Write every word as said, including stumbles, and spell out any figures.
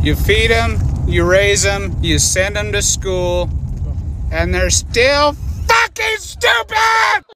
You feed them, you raise them, you send them to school, and they're still fucking stupid!